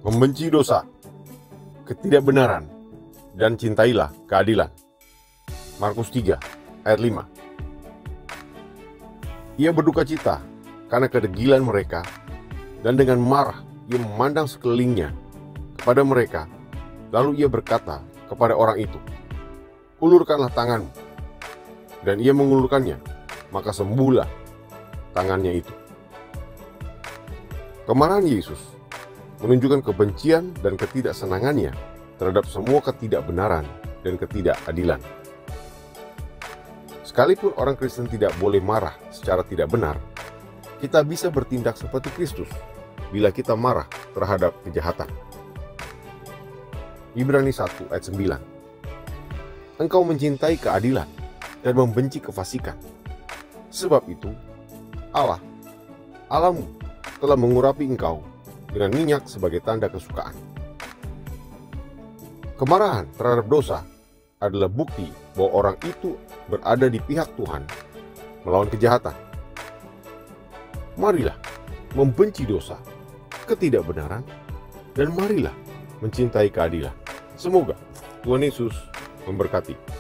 Membenci dosa, ketidakbenaran, dan cintailah keadilan. Markus 3 ayat 5. Ia berduka cita karena kedegilan mereka, dan dengan marah ia memandang sekelilingnya kepada mereka. Lalu ia berkata kepada orang itu, "Ulurkanlah tanganmu." Dan ia mengulurkannya, maka sembuhlah tangannya itu. Kemarahan Yesus menunjukkan kebencian dan ketidaksenangannya terhadap semua ketidakbenaran dan ketidakadilan. Sekalipun orang Kristen tidak boleh marah secara tidak benar, kita bisa bertindak seperti Kristus bila kita marah terhadap kejahatan. Ibrani 1 ayat 9. Engkau mencintai keadilan dan membenci kefasikan. Sebab itu, Allahmu telah mengurapi engkau dengan minyak sebagai tanda kesukaan. Kemarahan terhadap dosa adalah bukti bahwa orang itu berada di pihak Tuhan melawan kejahatan. Marilah membenci dosa, ketidakbenaran, dan marilah mencintai keadilan. Semoga Tuhan Yesus memberkati.